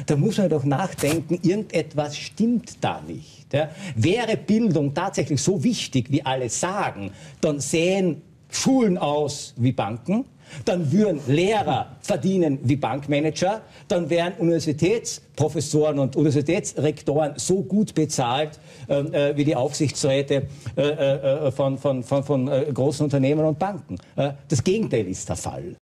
Da muss man doch nachdenken, irgendetwas stimmt da nicht. Ja? Wäre Bildung tatsächlich so wichtig, wie alle sagen, dann sähen Schulen aus wie Banken, dann würden Lehrer verdienen wie Bankmanager, dann wären Universitätsprofessoren und Universitätsrektoren so gut bezahlt wie die Aufsichtsräte von großen Unternehmen und Banken. Das Gegenteil ist der Fall.